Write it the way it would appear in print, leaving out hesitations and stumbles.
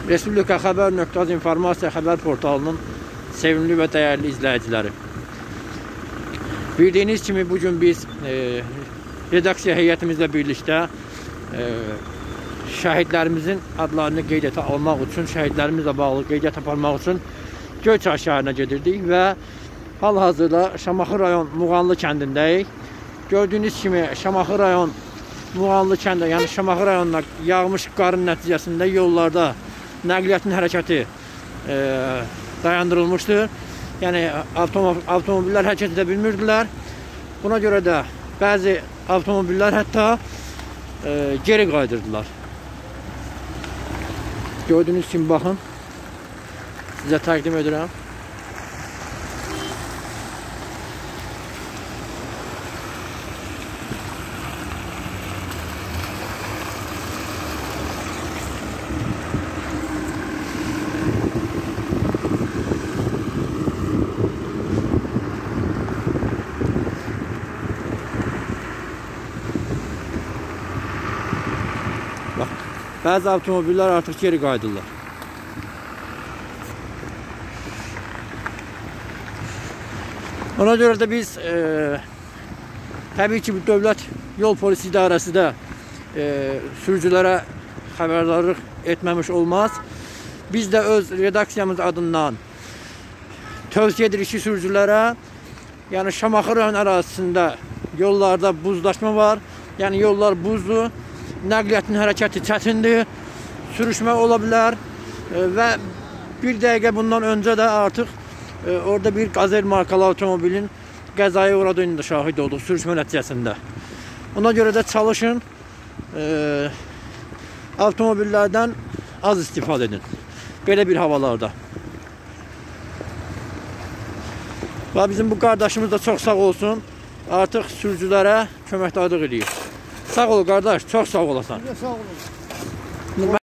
Respublika Xəbər.az informasiya xəbər portalının sevimli və dəyərli izləyiciləri. Bildiyiniz kimi bugün biz redaksiya heyətimizlə birlikdə şəhidlərimizin adlarını qeydiyyata almaq üçün, şəhidlərimizlə bağlı qeydiyyat aparmaq üçün Göyçay şəhərinə gedirdik və hal-hazırda Şamaxı rayon Muğanlı kəndindəyik. Gördüyünüz kimi Şamaxı rayon Muğanlı kəndə, yəni Şamaxı rayonuna yağmış qarın nəticəsində yollarda nəqliyyatın hərəkəti dayandırılmışdır. Yəni avtomobillər hərəkət edə bilmirdilər. Buna görə də bəzi avtomobillər hətta geri qaydırdılar. Gördüyünüz kimi baxın, sizə təqdim edirəm. Bax, bəzi avtomobillər artıq geri qaydırlar. Ona görə də biz təbii ki, Dövlət Yol Polisi İdarəsi də sürücülərə xəbərdarlıq etməmiş olmaz. Biz də öz redaksiyamız adından tövsiyə edirik ki, sürücülərə, yəni Şamaxı rayon ərazisində yollarda buzlaşma var, yəni yollar buzdur, nəqliyyatın hərəkəti çətindir, sürüşmə ola bilər və bir dəqiqə bundan öncə də artıq orada bir Qazel markalı avtomobilin qəzaya uğradığını da şahid olduq sürüşmə nəticəsində. Ona görə də çalışın, avtomobillərdən az istifadə edin belə bir havalarda. Və bizim bu qardaşımız da çox sağ olsun, artıq sürücülərə köməkdarlıq edir. Sağ ol qardaş, çox sağ olasan. Sağ olun.